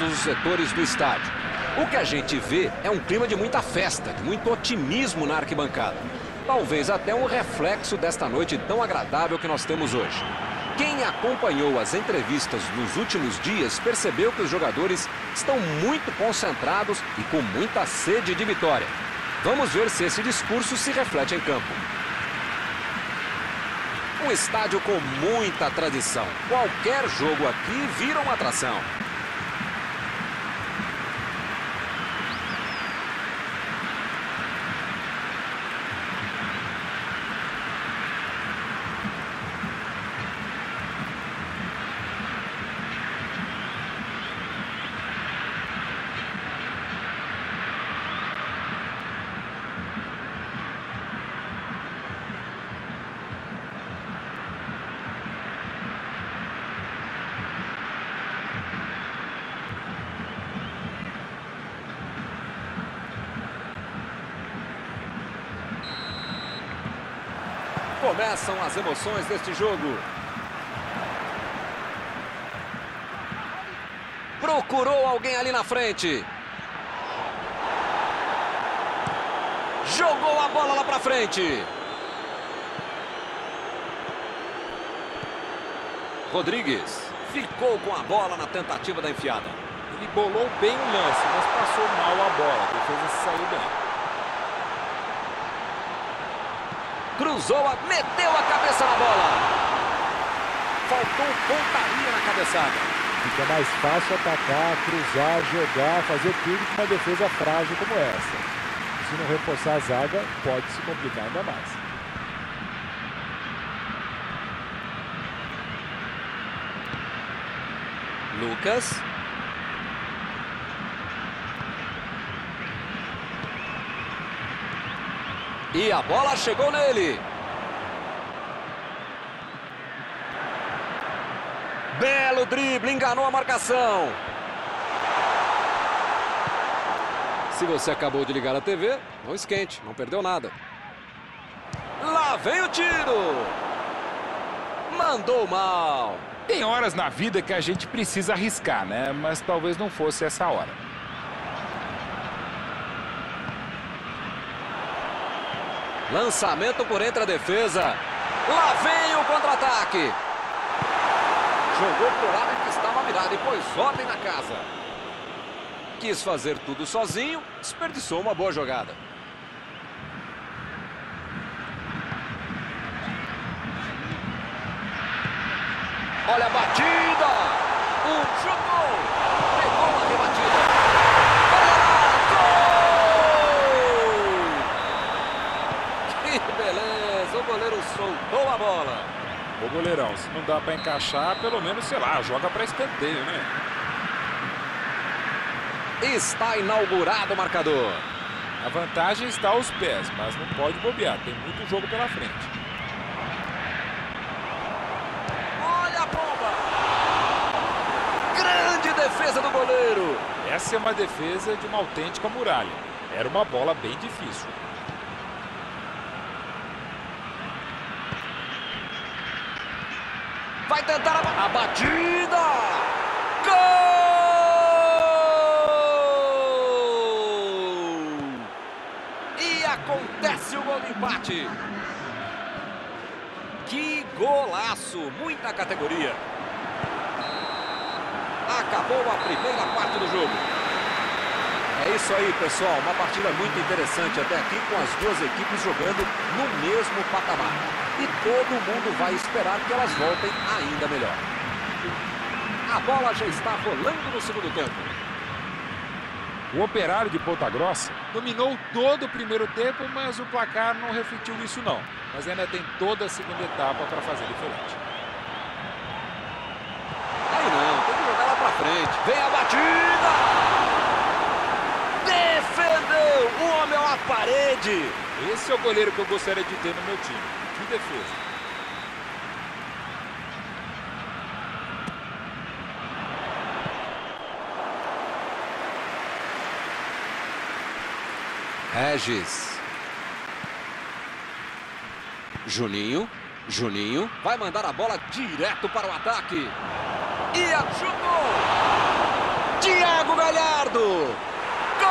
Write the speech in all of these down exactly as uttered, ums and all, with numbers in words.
todos os setores do estádio. O que a gente vê é um clima de muita festa, de muito otimismo na arquibancada. Talvez até um reflexo desta noite tão agradável que nós temos hoje. Quem acompanhou as entrevistas nos últimos dias percebeu que os jogadores estão muito concentrados e com muita sede de vitória. Vamos ver se esse discurso se reflete em campo. Um estádio com muita tradição. Qualquer jogo aqui vira uma atração. Começam as emoções deste jogo. Procurou alguém ali na frente. Jogou a bola lá pra frente. Rodrigues ficou com a bola na tentativa da enfiada. Ele bolou bem o lance, mas passou mal a bola. A defesa saiu bem. Cruzou, a, meteu a cabeça na bola. Faltou pontaria na cabeçada. Fica mais fácil atacar, cruzar, jogar, fazer tudo com uma defesa frágil como essa. Se não reforçar a zaga, pode se complicar ainda mais. Lucas. E a bola chegou nele. Belo drible, enganou a marcação. Se você acabou de ligar a T V, não esquente, não perdeu nada. Lá vem o tiro. Mandou mal. Tem horas na vida que a gente precisa arriscar, né? Mas talvez não fosse essa hora. Lançamento por entre a defesa. Lá vem o contra-ataque. Jogou pro lado que estava virado e pôs ordem na casa. Quis fazer tudo sozinho, desperdiçou uma boa jogada. Olha a batida. Um chutou. Pegou uma rebatida. O goleiro soltou a bola. Ô goleirão, se não dá para encaixar, pelo menos, sei lá, joga para escanteio, né? Está inaugurado o marcador. A vantagem está aos pés, mas não pode bobear. Tem muito jogo pela frente. Olha a bomba. Grande defesa do goleiro. Essa é uma defesa de uma autêntica muralha. Era uma bola bem difícil. Vai tentar a, a batida! Gol! E acontece o gol do empate. Que golaço! Muita categoria. Acabou a primeira parte do jogo. É isso aí, pessoal. Uma partida muito interessante até aqui, com as duas equipes jogando no mesmo patamar. E todo mundo vai esperar que elas voltem ainda melhor. A bola já está rolando no segundo tempo. O Operário de Ponta Grossa dominou todo o primeiro tempo, mas o placar não refletiu isso não. Mas ainda tem toda a segunda etapa para fazer diferente. Aí não, tem que jogar lá para frente. Vem a batida! Defendeu! O homem é uma parede! Esse é o goleiro que eu gostaria de ter no meu time. Que defesa! Regis. Juninho. Juninho vai mandar a bola direto para o ataque. E a chutou! Thiago! Galhardo! Gol!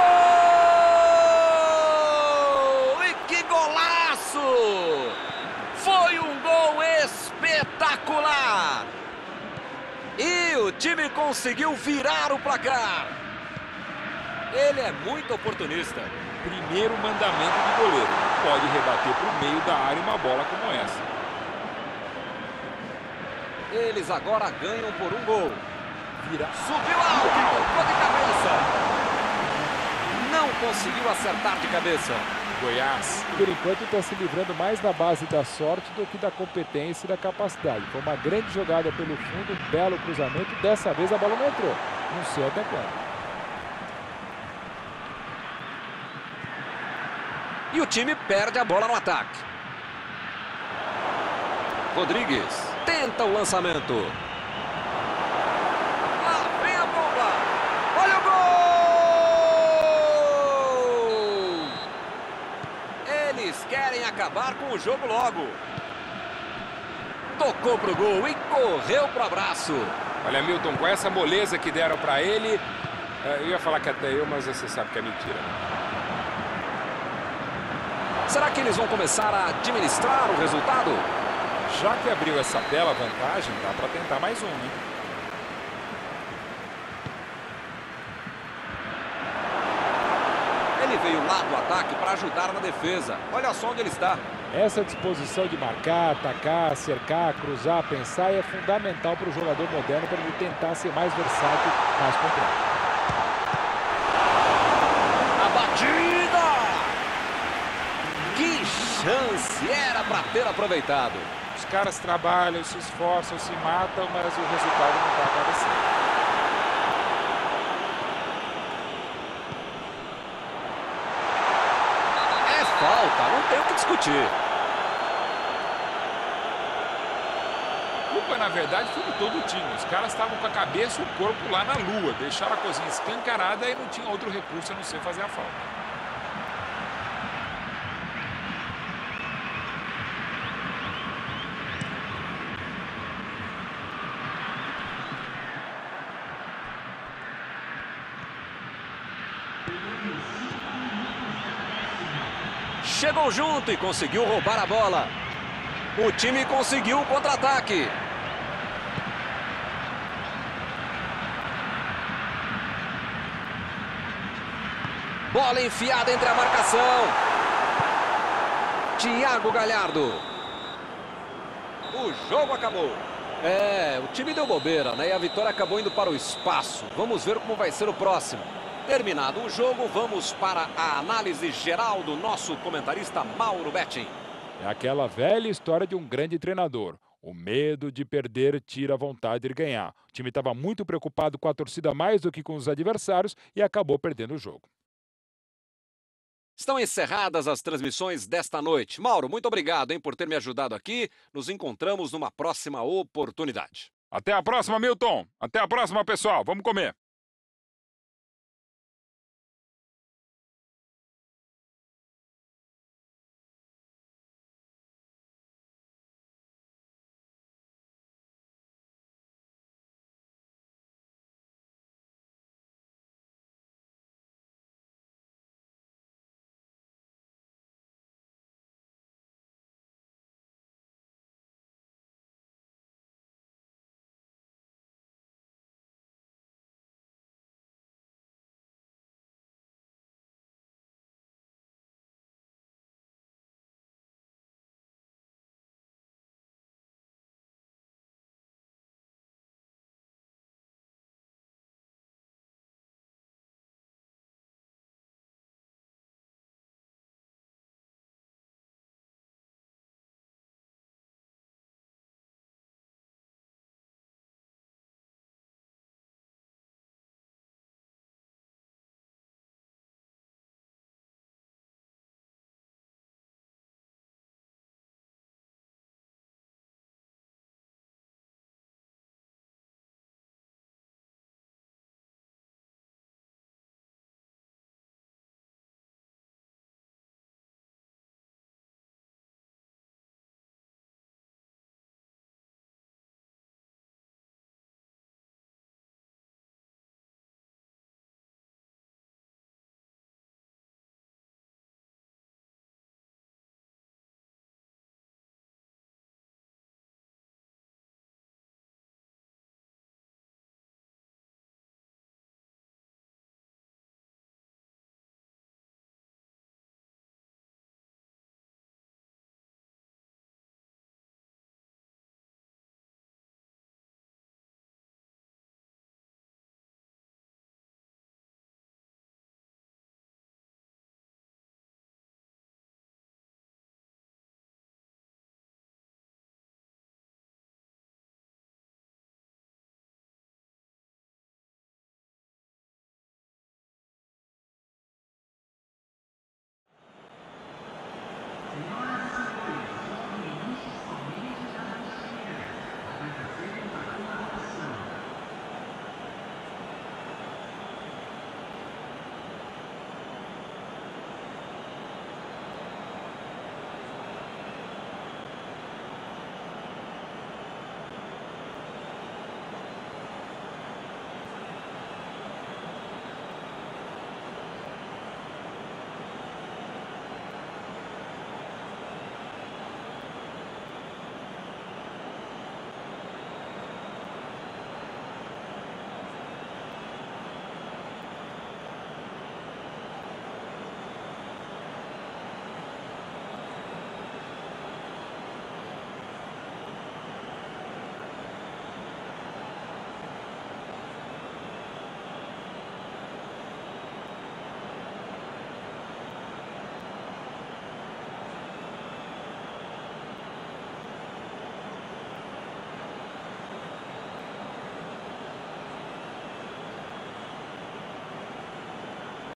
E que golaço! Foi um gol espetacular! E o time conseguiu virar o placar. Ele é muito oportunista. Primeiro mandamento de goleiro. Pode rebater para o meio da área uma bola como essa. Eles agora ganham por um gol. Vira. Subiu alto, tocou de cabeça. Não conseguiu acertar de cabeça. Goiás. Por enquanto está se livrando mais da base da sorte do que da competência e da capacidade. Foi uma grande jogada pelo fundo, um belo cruzamento. Dessa vez a bola não entrou. Não sei até quando. E o time perde a bola no ataque. Rodrigues tenta o lançamento. Lá vem a bomba. Olha o gol! Eles querem acabar com o jogo logo. Tocou pro gol e correu pro abraço. Olha, Milton, com essa moleza que deram para ele, eu ia falar que até eu, mas você sabe que é mentira. Será que eles vão começar a administrar o resultado? Já que abriu essa bela vantagem, dá para tentar mais um, hein? Ele veio lá do ataque para ajudar na defesa. Olha só onde ele está. Essa disposição de marcar, atacar, cercar, cruzar, pensar é fundamental para o jogador moderno para ele tentar ser mais versátil, mais completo. A batida! Que chance era para ter aproveitado. Os caras trabalham, se esforçam, se matam, mas o resultado não está aparecendo. É falta, não tem o que discutir. A culpa, na verdade, foi de todo o time. Os caras estavam com a cabeça e o corpo lá na lua. Deixaram a cozinha escancarada e não tinha outro recurso a não ser fazer a falta. Chegou junto e conseguiu roubar a bola. O time conseguiu o contra-ataque. Bola enfiada entre a marcação. Thiago Galhardo. O jogo acabou. É, o time deu bobeira, né? E a vitória acabou indo para o espaço. Vamos ver como vai ser o próximo. Terminado o jogo, vamos para a análise geral do nosso comentarista Mauro Betting. É aquela velha história de um grande treinador. O medo de perder tira a vontade de ganhar. O time estava muito preocupado com a torcida mais do que com os adversários e acabou perdendo o jogo. Estão encerradas as transmissões desta noite. Mauro, muito obrigado, hein, por ter me ajudado aqui. Nos encontramos numa próxima oportunidade. Até a próxima, Milton. Até a próxima, pessoal. Vamos comer.